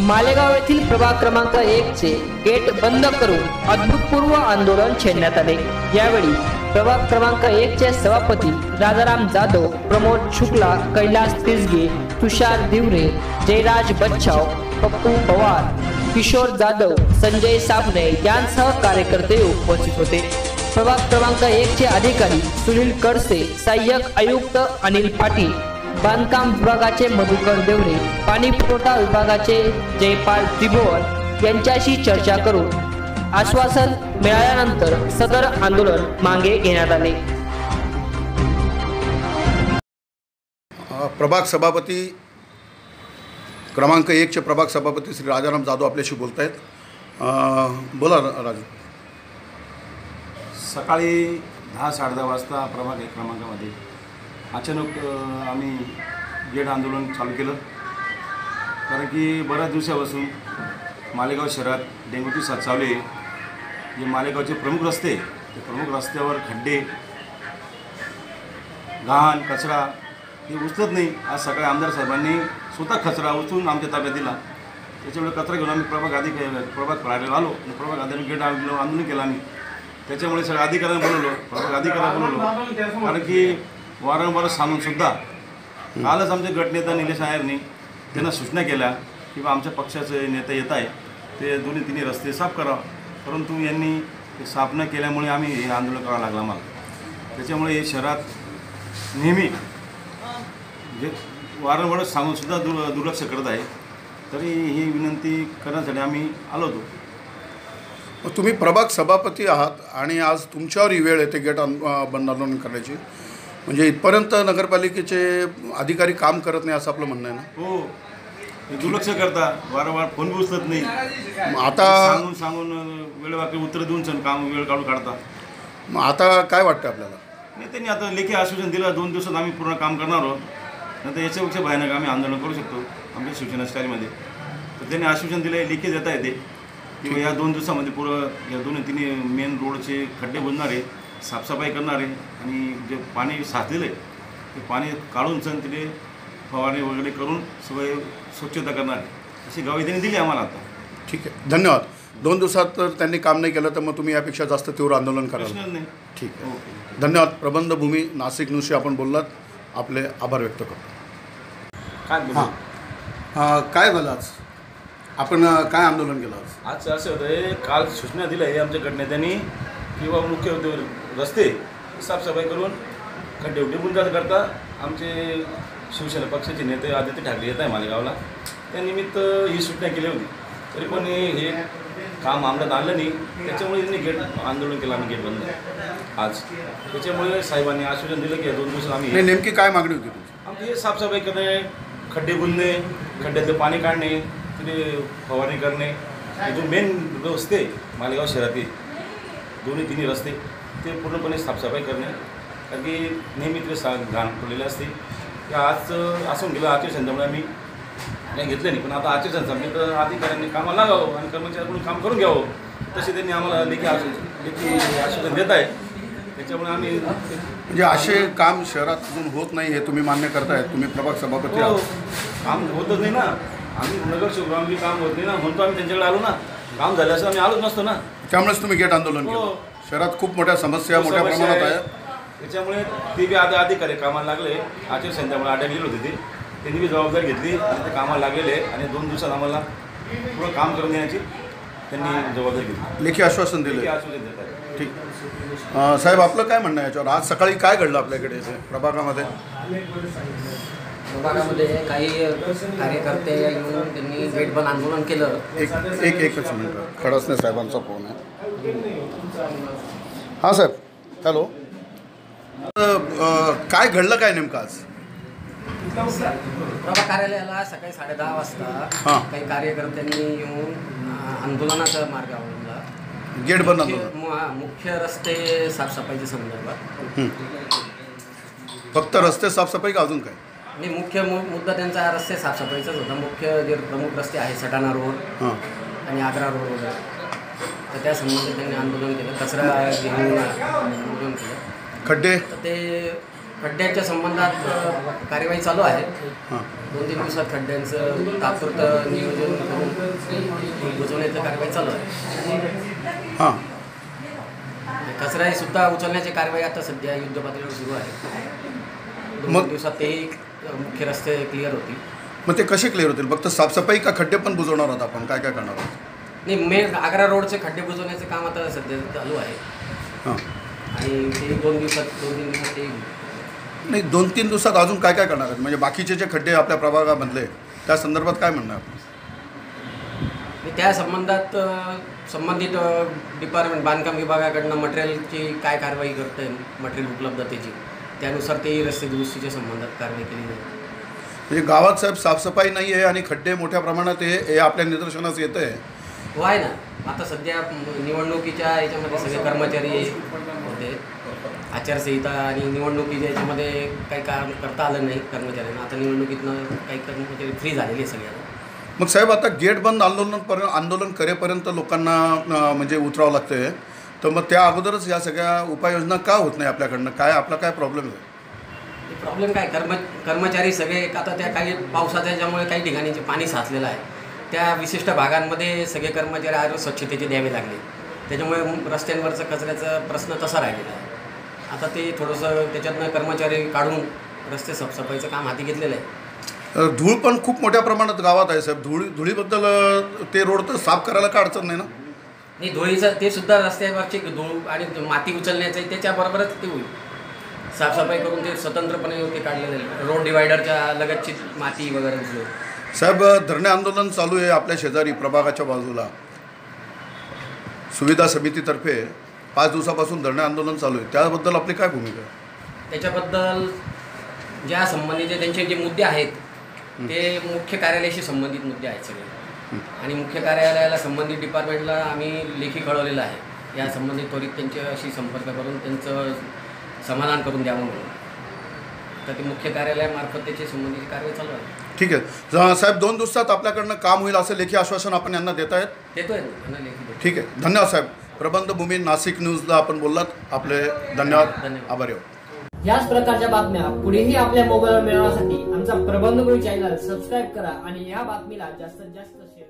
मालेगाव येथील प्रभाग क्रमांक 1 चे गेट बंद करून अभूतपूर्व आंदोलन छेडण्यात आले। यावेळी प्रभाग क्रमांक 1 चे सभापती राजाराम जाधव, प्रमोद शुक्ला, कैलास तिसगे, तुषार दिवरे, जयराज बच्चाव, पप्पू पवार, किशोर जाधव, संजय साबणे यांसह कार्यकर्ते उपस्थित होते। प्रभाग क्रमांक 1 चे अधिकारी सुनील कडसे, सहाय्यक आयुक्त अनिल पाटील, बांधकाम विभागाचे मधुकर देवरे, पाणी पुरवठा विभागाचे जयपाल त्रिभुवन यांच्याशी चर्चा करून आश्वासन मिळाल्यानंतर सदर आंदोलन मागे घेण्यात आले। प्रभाग सभापती क्रमांक 1 चे प्रभाग सभापती श्री राजाराम जाधव आपल्याशी बोलत आहेत। बोला राजू। सकाळी 10-10:30 वाजता प्रभाग 1 क्रमांकामध्ये अचानक आम्ही गेट आंदोलन चालू केलं, कारण की बऱ्याच दिवसापासून मालेगाव शहरात डेंग्यूची साथ चालू आहे। जे मालेगावचे प्रमुख रस्ते, ते प्रमुख रस्त्यावर खड्डे, घाण, कचरा हे उचलत नाही। आज सकाळी आमदार साहेबांनी स्वतः कचरा उचलून आमच्या ताब्यात दिला। त्याच्यामुळे कचरा घेऊन आम्ही प्रभाग कार्यालयाला आलो आणि प्रभाग अधिकारी गेट आंदोलन केलं आम्ही। त्याच्यामुळे सगळ्या अधिकाऱ्यांना बोलवलं, प्रभाग अधिकाऱ्यांना बोलवलं, कारण की वारंवार सांगूनसुद्धा कालच आमचे गटनेता निलेश नायरनी त्यांना सूचना केल्या की आमच्या पक्षाचे नेते येत आहे, ते दोन्ही तिन्ही रस्ते साफ करा, परंतु यांनी ते साफ न केल्यामुळे आम्ही हे आंदोलन करावं लागलं आम्हाला। त्याच्यामुळे हे शहरात नेहमी जे वारंवार सांगूनसुद्धा दुर्लक्ष करत आहे, तरी ही विनंती करण्यासाठी आम्ही आलो होतो। तुम्ही प्रभाग सभापती आहात आणि आज तुमच्यावर ही वेळ येते गेट बंद आंदोलन करण्याची, म्हणजे इथपर्यंत नगरपालिकेचे अधिकारी काम करत नाही असं आपलं म्हणणं आहे ना? हो, दुर्लक्ष करता, वारंवार फोन बी उचलत नाही, आता सांगून वेळेवाकडी उत्तर देऊन काम वेळ काढता। मग आता काय वाटतं आपल्याला? नाही, त्यांनी आता लेखी आश्वासन दिलं, 2 दिवसात आम्ही पूर्ण काम करणार आहोत, नंतर याच्यापेक्षा भयानक आम्ही आंदोलन करू शकतो आमच्या शिवसेनाधिकारीमध्ये। तर त्यांनी आश्वासन दिलं, लेखी देता येते की या 2 दिवसामध्ये पुरं या दोन्ही तिन्ही मेन रोडचे खड्डे बुजणारे, साफसफाई करणारे आणि जे पाणी साचलेलं आहे ते पाणी काढून तिथे फवारणी वगैरे करून सगळे स्वच्छता करणारे, अशी ग्वाही त्यांनी दिली आम्हाला आता। ठीक आहे, धन्यवाद। 2 दिवसात तर त्यांनी काम नाही केलं तर मग तुम्ही यापेक्षा जास्त तीव्र आंदोलन कराल? नाही। ठीक आहे, धन्यवाद। प्रबंधभूमी नाशिक न्यूजशी आपण बोललात, आपले आभार व्यक्त करतो। काय झालं आज? आपण काय आंदोलन केलं आज असं होतं, काल सूचना दिलं आहे आमच्या गटनेत्यांनी किंवा मुख्य रस्ते साफसफाई करून खड्डे बुंजात करता आमचे शिवसेना पक्षाचे नेते आदित्य ठाकरे येत आहे मालेगावला, त्यानिमित्त ही सूचना केली होती, तरी पण हे काम अंमलात आलं नाही। त्याच्यामुळे त्यांनी गेट आंदोलन केलं, आम्ही गेट बंद आज। त्याच्यामुळे साहेबांनी आश्वासन दिलं की 2 दिवसात आम्ही। नेमकी काय मागणी होती तुमची? आमची हे साफसफाई करणे, खड्डे बुंजणे, खड्ड्यातले पाणी काढणे, तिथे फवारणी करणे, जो मेन रस्ते मालेगाव शहरातील दोन्ही तिन्ही रस्ते ते पूर्णपणे साफसफाई करणे, कारण की नेहमी ते घाण पडलेले असते। ते आज असून गेलं आचरसंहितेमुळे आम्ही नाही घेतलं नाही, पण आता आचरसंहिता तर अधिकाऱ्यांनी कामाला लागावं आणि कर्मचाऱ्यांकडून काम करून घ्यावं, तसे त्यांनी आम्हाला लेखी आश्वासन देत आहे। त्याच्यामुळे आम्ही म्हणजे असे काम शहरात अजून होत नाही हे तुम्ही मान्य करताय? तुम्ही प्रभाग सभापती आहात, काम होतच नाही ना, आम्ही नगरसेवक आम्ही काम होत नाही ना, म्हणतो आम्ही त्यांच्याकडे आलो ना, काम झालं असं आम्ही आलोच नसतो ना, त्यामुळेच तुम्ही गेट आंदोलन केलं। शहरात खूप मोठ्या समस्या मोठ्या प्रमाणात आहे, त्याच्यामुळे ते बी आता अधिकारी कामाला लागले, आचरसंहितेमुळे अडकलेले होते ते, त्यांनी बी जबाबदारी घेतली आणि ते कामाला लागलेले आणि 2 दिवसात आम्हाला पुढं काम करून देण्याची त्यांनी जबाबदारी घेतली, लेखी आश्वासन दिले। ठीक, साहेब आपलं काय म्हणणं आहे याच्यावर? आज सकाळी काय घडलं आपल्याकडे प्रभागामध्ये? प्रभागामध्ये काही कार्यकर्ते येऊन त्यांनी गेट बंद आंदोलन केलं। एकच मिनिट, खडसने साहेबांचा फोन आहे। हां साहेब, हॅलो, काय घडलं काय नेमकं आज? प्रभाग कार्यालयाला सकाळी 10:30 वाजता काही कार्यकर्त्यांनी येऊन आंदोलनाचा मार्ग अवलंबला, गेट बंद आंदोलन, मुख्य रस्ते साफसफाईच्या संदर्भात। फक्त रस्ते साफसफाई का अजून काय? नाही, मुख्य मुद्दा त्यांचा रस्ते साफसफाईचाच होता। मुख्य जे प्रमुख रस्ते आहे सटाणा रोड आणि आग्रा रोड वगैरे, तर त्या संबंधित त्यांनी आंदोलन केलं, कचरा घेऊन आंदोलन केलं। खड्डे तर ते खड्ड्यांच्या संबंधात कार्यवाही चालू आहे. हां 2-3 दिवसात खड्ड्यांचं तात्पुरतं नियोजन करून बुजवण्याची कारवाई चालू आहे. हां कचरा सुद्धा उचलण्याची कारवाई आता सध्या युद्धपातळीवर सुरू आहे. 2 दिवसात तेही मुख्य रस्ते क्लिअर होतील. मग ते कसे क्लिअर होतील? फक्त साफसफाई का खड्डे पण बुजवणार आहात आपण? काय काय करणार आहात? नाही, मेन आग्रा रोडचे खड्डे बुजवण्याचे काम आता सध्या चालू आहे हां आणि ते 2-3 दिवसात ते नाही 2-3 दिवसात अजून काय काय करणार आहेत? म्हणजे बाकीचे जे खड्डे आपल्या प्रभागामधले त्या संदर्भात काय म्हणणार? त्या संबंधात संबंधित डिपार्टमेंट बांधकाम विभागाकडनं मटेरियलची काय कारवाई करते मटेरियल उपलब्धतेची त्यानुसार ते रस्ते दुरुस्तीच्या संबंधात कारवाई केली जाईल. म्हणजे गावात साहेब साफसफाई नाही आहे आणि खड्डे मोठ्या प्रमाणात हे आपल्या निदर्शनास येतं आहे. हो आहे ना. आता सध्या निवडणुकीच्या याच्यामध्ये सगळे कर्मचारी होते. आचारसंहिता आणि निवडणुकीच्या याच्यामध्ये काही काम करता आलं नाही कर्मचाऱ्यांना. आता निवडणुकीतनं काही कर्मचारी फ्री झालेले आहे सगळ्यांना. मग साहेब आता गेट बंद आंदोलन करेपर्यंत लोकांना म्हणजे उतरावं लागतं आहे, तर मग त्या अगोदरच या सगळ्या उपाययोजना का होत नाही आपल्याकडनं? काय आपला काय प्रॉब्लेम आहे? प्रॉब्लेम काय कर्मचारी सगळे आता त्या काही पावसाच्या याच्यामुळे काही ठिकाणी जे पाणी साचलेलं आहे त्या विशिष्ट भागांमध्ये सगळे कर्मचारी आज स्वच्छतेचे द्यावे लागले. त्याच्यामुळे रस्त्यांवरचा कचऱ्याचा प्रश्न तसा राहिलेला आहे. आता ते थोडंसं त्याच्यातनं कर्मचारी काढून रस्ते साफसफाईचं काम हाती घेतलेलं आहे. धूळ पण खूप मोठ्या प्रमाणात गावात आहे साहेब. धुळीबद्दल ते रोड तर साफ करायला काय अडचण नाही ना? नाही, धुळीचं ते सुद्धा रस्त्यावरची धूळ आणि माती उचलण्याचं त्याच्याबरोबरच ते होईल. साफसफाई करून ते स्वतंत्रपणे ते काढलेलं आहे. रोड डिवायडरच्या लगतची माती वगैरे उचलून. साहेब धरणे आंदोलन चालू आहे आपल्या शेजारी प्रभागाच्या बाजूला. सुविधा समितीतर्फे 5 दिवसापासून धरणे आंदोलन चालू आहे. त्याबद्दल आपली काय भूमिका आहे? त्याच्याबद्दल ज्या संबंधित त्यांचे जे मुद्दे आहेत ते मुख्य कार्यालयाशी संबंधित मुद्दे आहेत सगळे. आणि मुख्य कार्यालयाला संबंधित डिपार्टमेंटला आम्ही लेखी कळवलेलं आहे या संबंधित त्वरित त्यांच्याशी संपर्क करून त्यांचं समाधान करून द्यावं म्हणून. तर ते मुख्य कार्यालयामार्फत त्याची संबंधित कारवाई चालू आहे. ठीक आहे साहेब 2 दिवसात आपल्याकडनं काम होईल असं लेखी आश्वासन आपण यांना देत आहेत? देतोय ना त्यांना लेखी देतो. ठीक आहे, धन्यवाद साहेब. प्रबंधभूमी नाशिक न्यूजला आपण बोललात. आपले धन्यवाद. आभारी आहोत. याच प्रकारच्या बातम्या पुढेही आपल्या मोबाईलवर मिळवण्यासाठी आमचा प्रबंधभूमी चॅनल सबस्क्राईब करा आणि या बातमीला जास्तीत जास्त शेअर